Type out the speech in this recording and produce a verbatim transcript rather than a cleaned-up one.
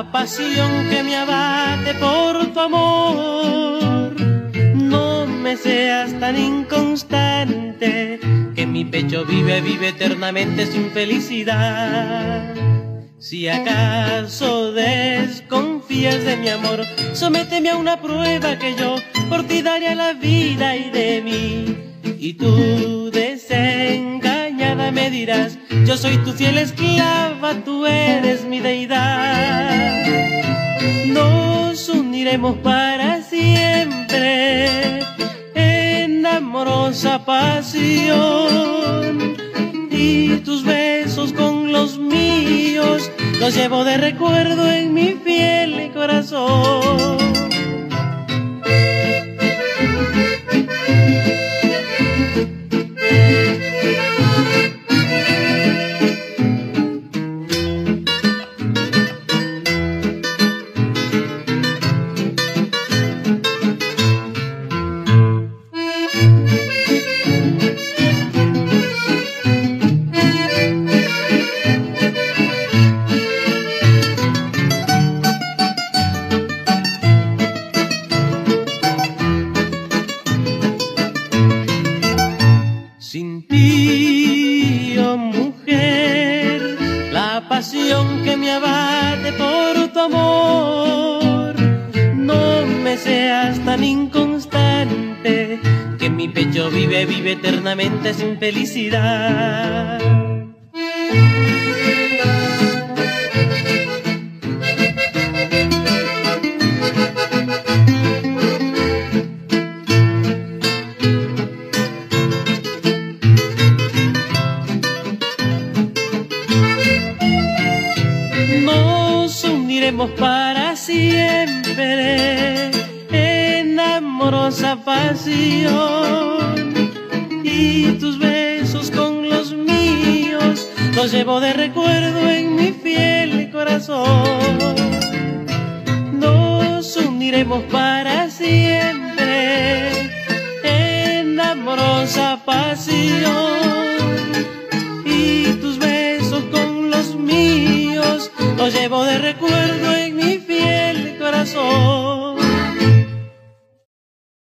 la pasión que me abate por tu amor. No me seas tan inconstante, que mi pecho vive, vive eternamente sin felicidad. Si acaso desconfías de mi amor, sométeme a una prueba que yo por ti daría la vida y de mí. Y tú desengañada me dirás, yo soy tu fiel esclava, tú eres mi deidad. Nos uniremos para siempre en amorosa pasión, y tus besos con los míos los llevo de recuerdo en mi fiel corazón. Sin ti, oh mujer, la pasión que me abate por tu amor. No me seas tan inconstante, que mi pecho vive, vive eternamente sin felicidad. Nos uniremos para siempre en amorosa pasión, y tus besos con los míos los llevo de recuerdo en mi fiel corazón. Nos uniremos para siempre en amorosa pasión, y tus besos con los míos los llevo de recuerdo en